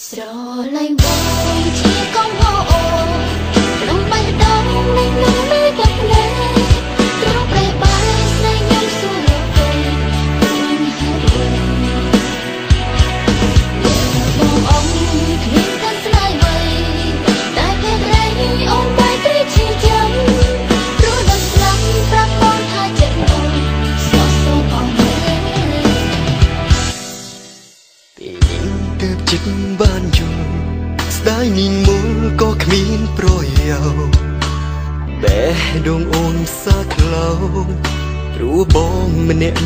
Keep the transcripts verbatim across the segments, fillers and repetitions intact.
ស្រឡាញ់បងជាកងហោក្នុងបេះដូងនៃនោះមានតែភ្នែកទ្រង់ប្រេះបាយស្នេហ៍ខ្ញុំសួរលោកទៅមានហេតុអ្វីបងអង្គគ្មានតែស្នេហ៍អ្វីតែភេទរៃអូនបែកត្រីឈីចាំព្រោះដល់ស្លាប់ប្រាប់បងថាចិត្តអូនសោះសូមអស់មែនពេលនេះទើបចិត្តបានយល់ស្ដាយនាងមូលក៏គ្មានប្រយោជន៍បេះដូងអូនសាក្លៅព្រោះបងម្នាក់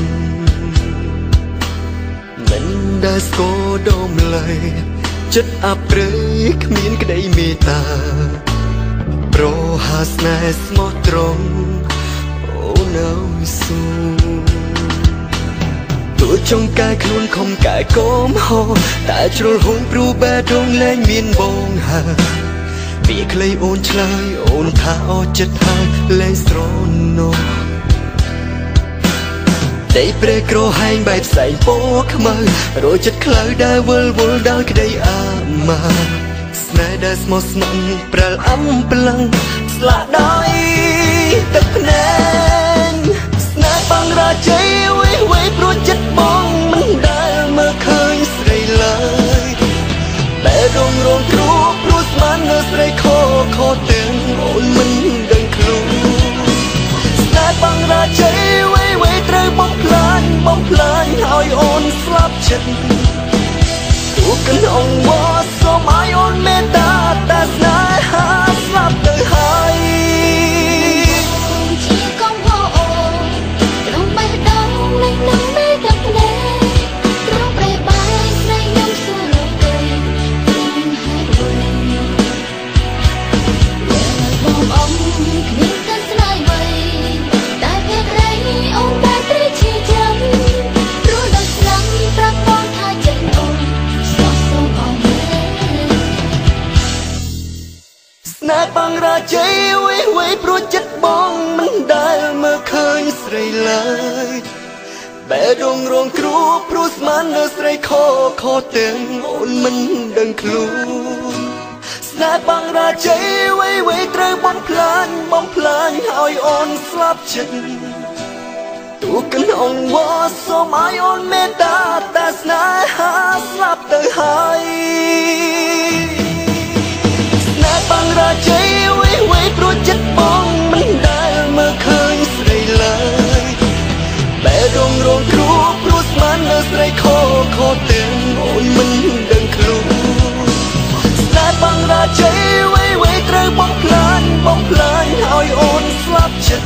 មិនដែលស្គាល់ដំឡៃចិត្តអាប់ព្រៃគ្មានក្តីមេត្តាប្រហាស្នេហ៍ស្មោះត្រង់អូននៅស៊ូទោះចង់កែខ្លួនខំកែកុំហោតែជ្រុលហួងព្រោះបេះដូងលែងមានបងហើយវាក្លីអូនឆ្លើយអូនថាអស់ចិត្តហើយលែងស្រណោតែព្រែក្រហែងបែបផ្សែងពណ៌ខ្មៅរយចិត្តខ្លៅដែលវល់វល់ដល់ក្តីអាម៉ាស្នេហ៍ដែលស្មោះស្ម័គ្រព្រិលអំប្លឹងស្លាក់ដោយទឹកភ្នែកស្នេហ៍បងរាជ័យវិវ័យព្រោះចិត្តបងមិនដែលមើលឃើញស្រីឡើយតែរងរងគ្រូព្រោះស្មាននៅស្រីខខទាំងអូនមិនដឹងខ្លួនស្នេហ៍បងរាជ័យវិវ័យត្រូវបំផ្លាញបំផ្លាញឲ្យអូនស្លាប់ចិត្តទូកណ្ដងវត្តសូមឲ្យអូនមេត្តាតែស្នេហាស្លាប់ទៅហើយជាកងហោក្នុងបេះដូងនៃនោះមានតែភ្នែកទ្រង់ប្រេះបាយស្នេហ៍ខ្ញុំសួរលោកទៅមានហេតុអ្វីបងអង្គគ្មានតែស្នេហ៍អ្វីតែភេទរៃអូនបែកត្រីឈីចាំព្រោះដល់ស្លាប់ប្រាប់បងថាចិត្តអូនសោះសូមអស់មែនស្នេហ៍បងរាជ័យវិវ័យព្រោះចិត្តបងមិនដែលមើលឃើញស្រីឡើយបែរងរងគ្រូព្រោះស្មាននៅស្រីខខទាំងអូនមិនដឹងខ្លួនស្នេហ៍បងរាជ័យវិវ័យត្រូវបំផ្លាញបំផ្លាញឲ្យអូនស្លាប់ចិត្តទូកណ្ដងវត្តសូមឲ្យអូនមេត្តាតែស្នេហាស្លាប់ទៅហើយស្នេហ៍បងរាជ័យវិវ័យព្រោះចិត្តបងមិនដែលមើលឃើញស្រីឡើយបែរងរងគ្រូព្រោះស្មាននៅស្រីខខទាំងអូនមិនដឹងខ្លួនស្នេហ៍បងរាជ័យវិវ័យត្រូវបំផ្លាញបំផ្លាញឲ្យអូនស្លាប់ចិត្ត